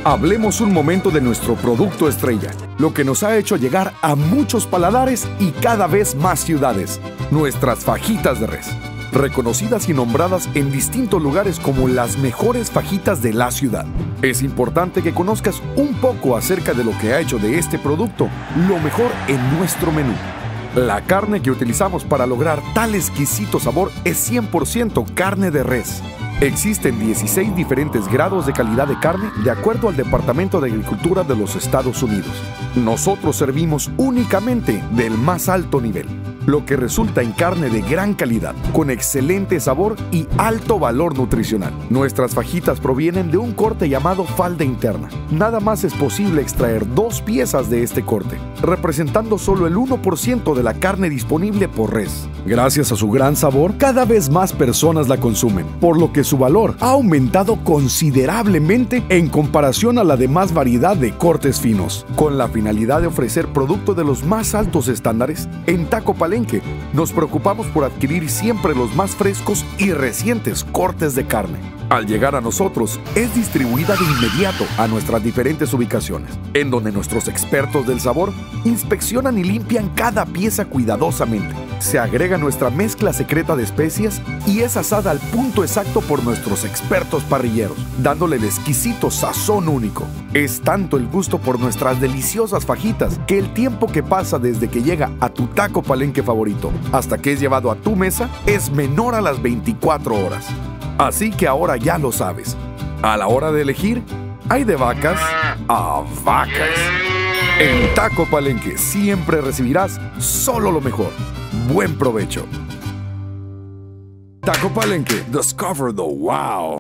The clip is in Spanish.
Hablemos un momento de nuestro producto estrella, lo que nos ha hecho llegar a muchos paladares y cada vez más ciudades, nuestras fajitas de res. Reconocidas y nombradas en distintos lugares como las mejores fajitas de la ciudad. Es importante que conozcas un poco acerca de lo que ha hecho de este producto lo mejor en nuestro menú. La carne que utilizamos para lograr tal exquisito sabor es 100% carne de res. Existen 16 diferentes grados de calidad de carne de acuerdo al Departamento de Agricultura de los Estados Unidos. Nosotros servimos únicamente del más alto nivel, lo que resulta en carne de gran calidad, con excelente sabor y alto valor nutricional. Nuestras fajitas provienen de un corte llamado falda interna. Nada más es posible extraer 2 piezas de este corte, representando solo el 1% de la carne disponible por res. Gracias a su gran sabor, cada vez más personas la consumen, por lo que su valor ha aumentado considerablemente en comparación a la demás variedad de cortes finos. Con la finalidad de ofrecer producto de los más altos estándares, en Taco Palenque nos preocupamos por adquirir siempre los más frescos y recientes cortes de carne. Al llegar a nosotros, es distribuida de inmediato a nuestras diferentes ubicaciones, en donde nuestros expertos del sabor inspeccionan y limpian cada pieza cuidadosamente. Se agrega nuestra mezcla secreta de especias y es asada al punto exacto por nuestros expertos parrilleros, dándole el exquisito sazón único. Es tanto el gusto por nuestras deliciosas fajitas que el tiempo que pasa desde que llega a tu Taco Palenque favorito hasta que es llevado a tu mesa es menor a las 24 horas. Así que ahora ya lo sabes. A la hora de elegir, hay de vacas a vacas. En Taco Palenque siempre recibirás solo lo mejor. Buen provecho. Taco Palenque, discover the wow.